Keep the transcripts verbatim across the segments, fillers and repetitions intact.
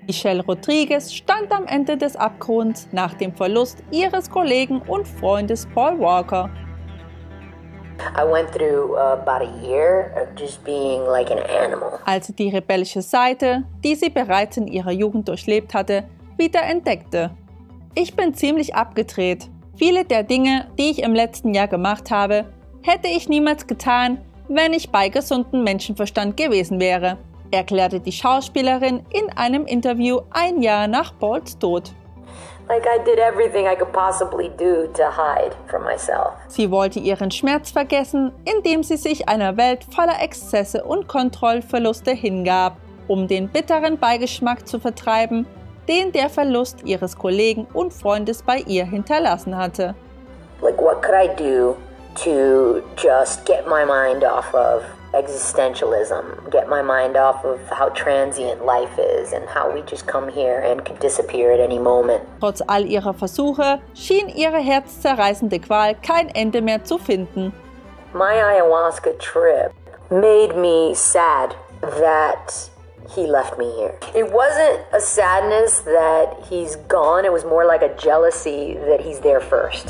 Michelle Rodriguez stand am Ende des Abgrunds nach dem Verlust ihres Kollegen und Freundes Paul Walker. I went through uh, about a year of just being like an animal. Als sie die rebellische Seite, die sie bereits in ihrer Jugend durchlebt hatte, wieder entdeckte. Ich bin ziemlich abgedreht. Viele der Dinge, die ich im letzten Jahr gemacht habe, hätte ich niemals getan, wenn ich bei gesundem Menschenverstand gewesen wäre, erklärte die Schauspielerin in einem Interview ein Jahr nach Pauls Tod. Like I did everything I could possibly do to hide from myself. Sie wollte ihren Schmerz vergessen, indem sie sich einer Welt voller Exzesse und Kontrollverluste hingab, um den bitteren Beigeschmack zu vertreiben, den der Verlust ihres Kollegen und Freundes bei ihr hinterlassen hatte. Like what could I do to just get my mind off of existentialism, get my mind off of how transient life is and how we just come here and could disappear at any moment. Trotz all ihrer Versuche schien ihre herzzerreißende Qual kein Ende mehr zu finden. My ayahuasca trip made me sad that he left me here. It wasn't a sadness that he's gone, it was more like a jealousy that he's there first.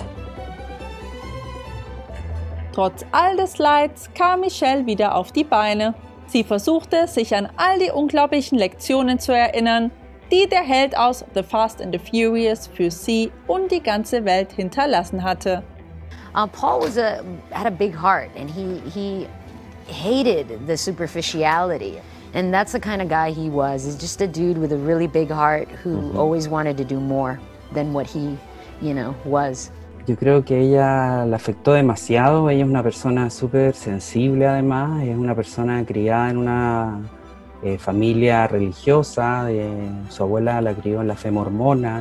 Trotz all des Leids kam Michelle wieder auf die Beine. Sie versuchte, sich an all die unglaublichen Lektionen zu erinnern, die der Held aus The Fast and the Furious für sie und die ganze Welt hinterlassen hatte. Uh, Paul was a, had a big heart and he, he hated the superficiality. And that's the kind of guy he was. He's just a dude with a really big heart who mm-hmm. always wanted to do more than what he, you know, was. Yo creo que ella la afectó demasiado. Ella es una persona súper sensible además. Es una persona criada en una eh, familia religiosa. Eh, su abuela la crió en la fe mormona.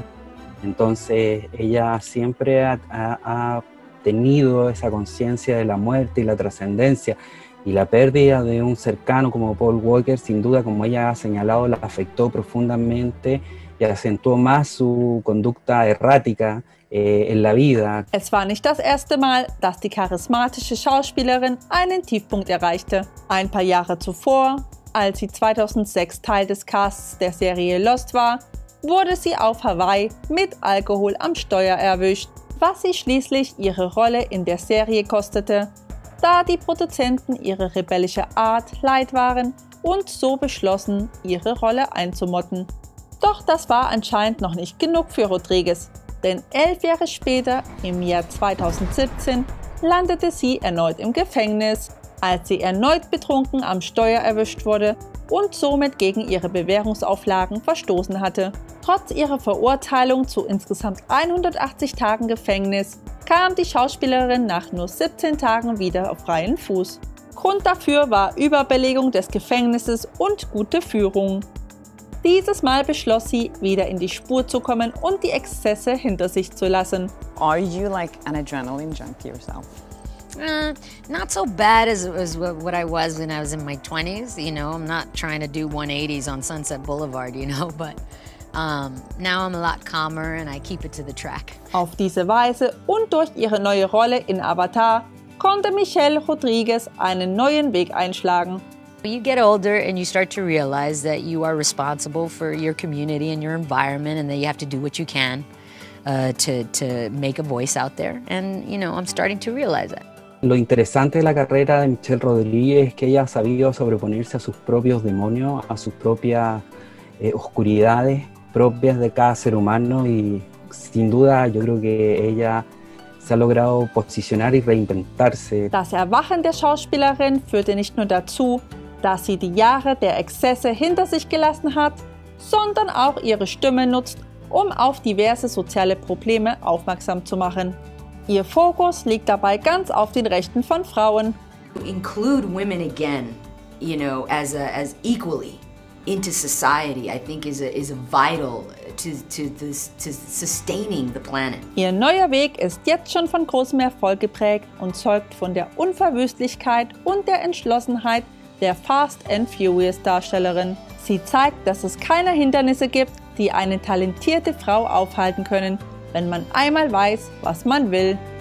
Entonces ella siempre ha, ha, ha tenido esa conciencia de la muerte y la trascendencia. Y la pérdida de un cercano como Paul Walker, sin duda, como ella ha señalado, la afectó profundamente y acentuó más su conducta errática eh, en la vida. Es war nicht das erste Mal, dass die charismatische Schauspielerin einen Tiefpunkt erreichte. Ein paar Jahre zuvor, als sie zweitausendsechs Teil des Casts der Serie Lost war, wurde sie auf Hawaii mit Alkohol am Steuer erwischt, was sie schließlich ihre Rolle in der Serie kostete, da die Produzenten ihre rebellische Art leid waren und so beschlossen, ihre Rolle einzumotten. Doch das war anscheinend noch nicht genug für Rodriguez, denn elf Jahre später, im Jahr zweitausendsiebzehn, landete sie erneut im Gefängnis, als sie erneut betrunken am Steuer erwischt wurde und somit gegen ihre Bewährungsauflagen verstoßen hatte. Trotz ihrer Verurteilung zu insgesamt hundertachtzig Tagen Gefängnis kam die Schauspielerin nach nur siebzehn Tagen wieder auf freien Fuß. Grund dafür war Überbelegung des Gefängnisses und gute Führung. Dieses Mal beschloss sie, wieder in die Spur zu kommen und die Exzesse hinter sich zu lassen. Are you like an adrenaline junkie yourself? Uh, not so bad as, as what I was when I was in my twenties. You know, I'm not trying to do one eighties on Sunset Boulevard, you know, but um, now I'm a lot calmer and I keep it to the track. Auf diese Weise und durch ihre neue Rolle in Avatar konnte Michelle Rodriguez einen neuen Weg einschlagen. You get older and you start to realize that you are responsible for your community and your environment and that you have to do what you can uh, to, to make a voice out there. And, you know, I'm starting to realize that. Lo interesante de la carrera de Michelle Rodríguez es que ella ha sabido sobreponerse a sus propios demonios, a sus propias eh, oscuridades propias de cada ser humano y sin duda yo creo que ella se ha logrado posicionar y reinventarse. Das Erwachen der Schauspielerin führte nicht nur dazu, dass sie die Jahre der Exzesse hinter sich gelassen hat, sondern auch ihre Stimme nutzt, um auf diverse soziale Probleme aufmerksam zu machen. Ihr Fokus liegt dabei ganz auf den Rechten von Frauen. Include women again, you know, as a, as equally into society, I think is a, is a vital to, to, this, to sustaining the planet. Ihr neuer Weg ist jetzt schon von großem Erfolg geprägt und zeugt von der Unverwüstlichkeit und der Entschlossenheit der Fast and Furious Darstellerin. Sie zeigt, dass es keine Hindernisse gibt, die eine talentierte Frau aufhalten können, wenn man einmal weiß, was man will.